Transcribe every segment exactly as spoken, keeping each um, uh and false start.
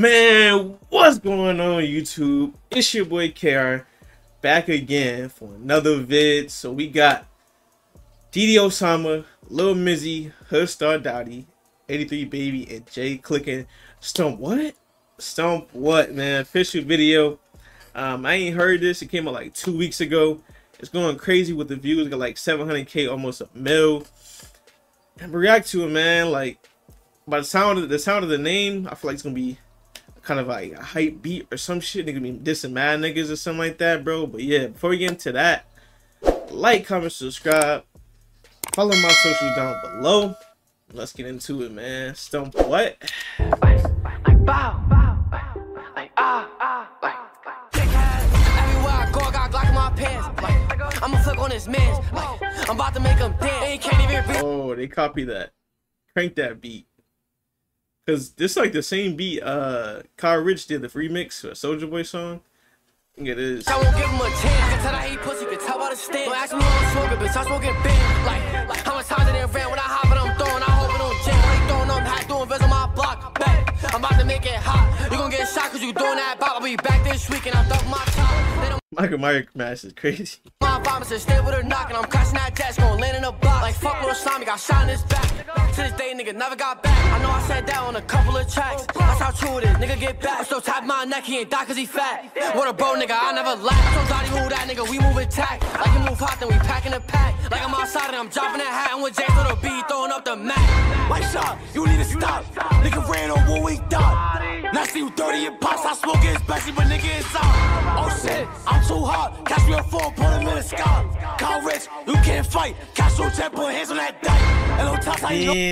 Man, what's going on YouTube? It's your boy KaayR back again for another vid. So we got D D Osama, Lil Mizzy, HoodStarDotty, eighty-three Baby, and JayKlickin. Stomp what? Stomp what, man? Official video. Um, I ain't heard this. It came out like two weeks ago. It's going crazy with the views. Got like seven hundred K, almost a mil. And react to it, man. Like by the sound of the sound of the name, I feel like it's gonna be kind of like a hype beat or some shit. Nigga be dissing mad niggas or something like that, bro. But yeah, before we get into that, like, comment, subscribe, follow my socials down below. Let's get into it, man. Stomp what? Like, like bow, bow, like ah, ah, like, like everywhere I go, I got Glock in my pants. Like, I'ma flip on his mans. Like, I'm about to make him dance. They can't even read. Oh, they copy that. Crank that beat. Cause this like the same beat uh KaayR did the remix for a Soulja Boy song. I think it is. I won't give him a chance. I can tell I hate pussy, can tell by the stand. Don't ask me how I'm smoking, bitch. I'm smoking big. Like, like how much time did it ran when I hop and I'm throwing? I hope it don't jam. Like throwing them hot, doing vis on my block. Back. I'm about to make it hot. You gonna get shot cause you doing that bop. I'll be back this week and I'm duck my top. They don't Michael Myers mask is crazy. my vomits and stay with her knocking. I'm crashing that jet, gonna land in a block. Like fuck little Osama, got shot in his back. To this day, nigga never got back. I know I said that on a couple of tracks. That's how true it is, nigga get back. I'm still tapping my neck, he ain't die cause he fat. What a bro, nigga, I never laugh. I told Dotty who that nigga, we move attack. Like he move hot, then we packing a pack. Like I'm outside and I'm dropping that hat. I'm with Jay for the beat, throwing up the mat. White shot, you need to stop. Nigga ran on one week dot. Now see you thirty in pops, I smoke it spicy, but nigga inside. Oh shit, I'm too hot. Catch me a phone, put him in the sky. KaayR, you can't fight. Catch your jet, put hands on that dice. And on top, how you know.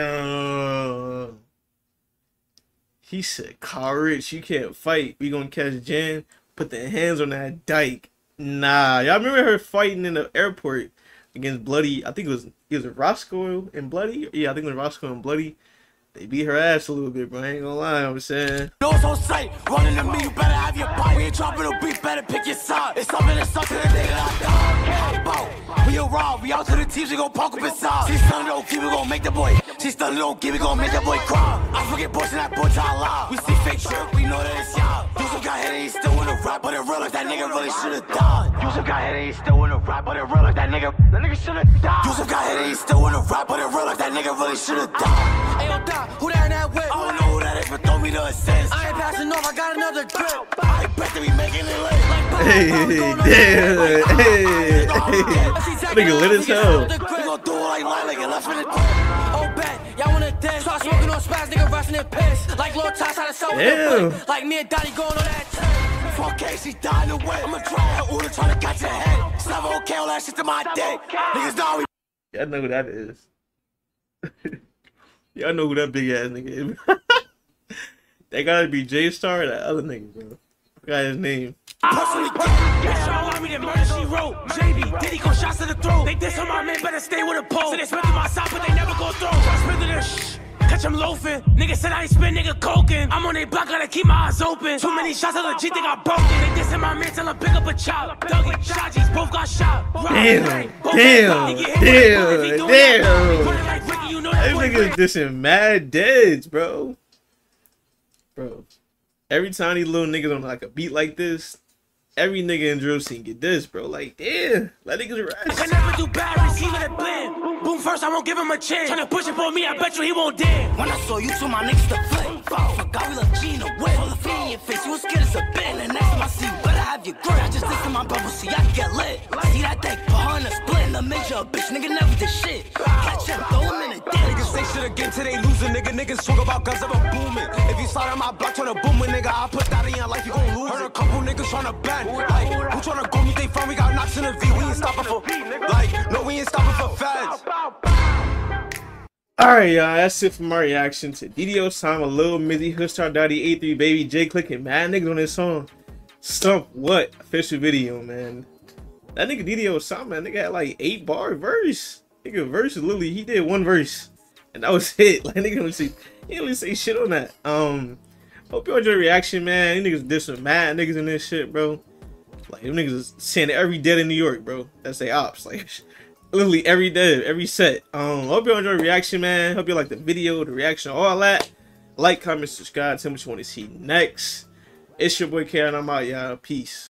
Damn. He said, KaayR, you can't fight. We gonna catch Jan. Put their hands on that dyke. Nah, y'all remember her fighting in the airport against Bloody? I think it was it was Roscoe and Bloody. Yeah, I think it was Roscoe and Bloody. They beat her ass a little bit, bro. I ain't gonna lie, I'm saying. Nose on sight, running to me, you better have your bite. We ain't dropping a beat, better pick your side. It's something that's stuck to the nigga I die. About. We arrive, we out to the teams, we gon' poke up inside. She's stunning, don't keep it, gon' make the boy. She's stunning, don't keep it, gon' make the boy cry. I forget boys and that boy try lie. We see fake shit, we know that it's y'all. Yusuf got hit and he's still in the rap, but it real like that nigga really should've died. Yusuf got hit and he's still in the rap, but it real like that nigga, that nigga should've died. Yusuf got hit and he's still in the rap, but it real like that nigga really should've died. Hey, yo, Doc, who that in that whip? I don't know who that is, but throw me the assist. I ain't passing off, I got another grip. I bet they be making it lit. Hey, damn. Hey, that nigga lit as hell. We gon' do it like lilac and left in the Oh, bet, y'all wanna dance? Start smoking on spaz, nigga rushing and piss. Like Lil Toss had a show with Damn. the Like me and Dotty going on that trip. four K, she dying away. I'ma try her order, try to catch your head. It's never okay, all that shit to my dick. Niggas know we. Y'all know who that is. Y'all know who that big ass nigga is. That gotta be J-Star or that other nigga, bro. I forgot his name. Personally, bitch, y'all want me to murder, she wrote. J B, Diddy go shots to the throat. They diss on my man, better stay with a pole. So they spit to my side, but they never go through. I spit to their shh. Catch him loafing. Nigga said I ain't spit, nigga coking. I'm on they block, gotta keep my eyes open. Too many shots, I legit think I broke it. They dissing my man, tell him pick up a chop. Dougie, Shajis, both got shot. Damn, damn, damn, damn. That nigga dissing mad deads, bro. Bro, every time these little niggas on like a beat like this, every nigga in drill scene get this, bro. Like, damn, that nigga's rest. I never do bad, receiving a blend. Boom first, I won't give him a chance. Tryna push it for me, I bet you he won't dare. When I saw you, told my niggas to flip. Forgot we left Gina wet. All the fear in your face, you was scared as a bitch. And next time I see you, better have your grip. I just listen my bubble, see I can get lit. See that dick, behind a split in the major, bitch. Nigga never did shit. Catch him, throw him in a dick. Niggas say shit again till they losing, nigga. Niggas talk about guns ever booming. If you slide on my block, tryna boom it, nigga, I'll put that in your life, you gon' lose. Heard a couple niggas tryna bend. Like, who tryna go meet they friend? We got knocks in the V, we ain't stopping for. Like, no, we ain't stopping for feds. Alright, y'all, that's it for my reaction to D D Osama, Lil Mizzy, HoodStarDotty, eighty-three Baby, JayKlickin. Mad niggas on this song. Stomp what? Official video, man. That nigga D D Osama, that nigga had like eight bar verse. Nigga verse literally, he did one verse. And that was it. Like, nigga don't say, he didn't really say shit on that. Um, hope you enjoy the reaction, man. These niggas did some mad niggas in this shit, bro. Like, them niggas is saying it every day in New York, bro. That's they ops. Like, literally every day, every set. Um, hope you enjoy the reaction, man. Hope you like the video, the reaction, all that. Like, comment, subscribe. Tell me what you want to see next. It's your boy KaayR, and I'm out, y'all. Peace.